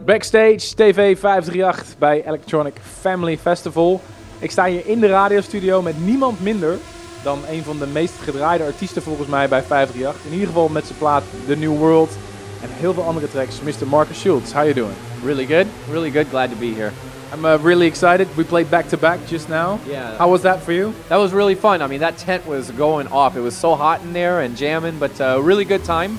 Backstage TV 538 bij Electronic Family Festival. Ik sta hier in de radiostudio met niemand minder dan een van de meest gedraaide artiesten volgens mij bij 538. In ieder geval met zijn plaat The New World en heel veel andere tracks. Mr. Marcus Schulz, how you doing? Really good, really good. Glad to be here. I'm really excited. We played back to back just now. Yeah. How was that for you? That was really fun. I mean, that tent was going off. It was so hot in there and jamming, but really good time.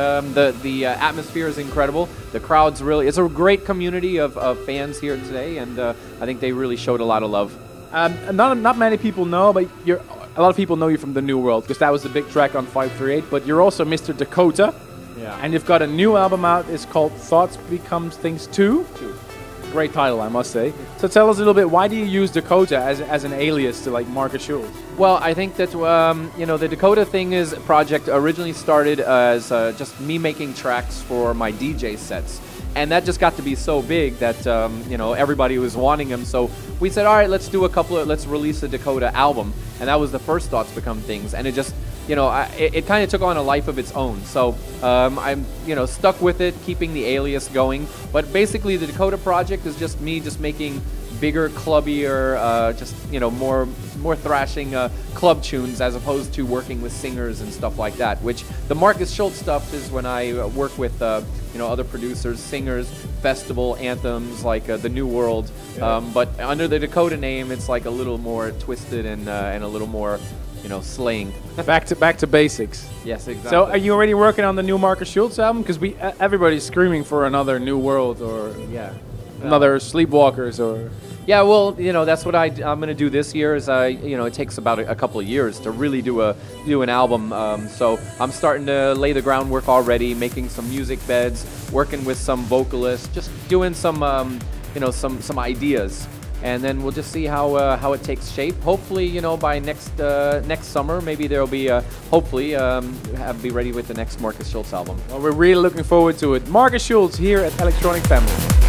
The atmosphere is incredible. The crowd's really, it's a great community of fans here today, and I think they really showed a lot of love. Not many people know, but a lot of people know you from The New World, because that was the big track on 538, but you're also Mr. Dakota. Yeah. And you've got a new album out. It's called Thoughts Becomes Things 2. Great title, I must say. So tell us a little bit, why do you use Dakota as an alias to like Marcus Schulz? Well, I think that you know, the Dakota thing is project originally started as just me making tracks for my DJ sets, and that just got to be so big that you know, everybody was wanting them. So we said, all right, let's release a Dakota album, and that was the first Thoughts Become Things, and it just, you know, it kind of took on a life of its own. So I'm, you know, stuck with it, keeping the alias going. But basically, the Dakota project is just me just making bigger, clubbier, just, you know, more thrashing club tunes, as opposed to working with singers and stuff like that. Which the Marcus Schulz stuff is when I work with you know, other producers, singers, festival anthems like The New World. Yeah. But under the Dakota name, it's like a little more twisted and a little more, you know, slang. back to basics. Yes, exactly. So are you already working on the new Marcus Schulz album? Because everybody's screaming for another New World or another Sleepwalkers or... Yeah, well, you know, that's what I'm going to do this year. Is you know, it takes about a couple of years to really do an album. So I'm starting to lay the groundwork already, making some music beds, working with some vocalists, just doing some you know, some ideas, and then we'll just see how it takes shape. Hopefully, you know, by next summer, maybe there'll be hopefully be ready with the next Marcus Schulz album. Well, we're really looking forward to it. Marcus Schulz here at Electronic Family.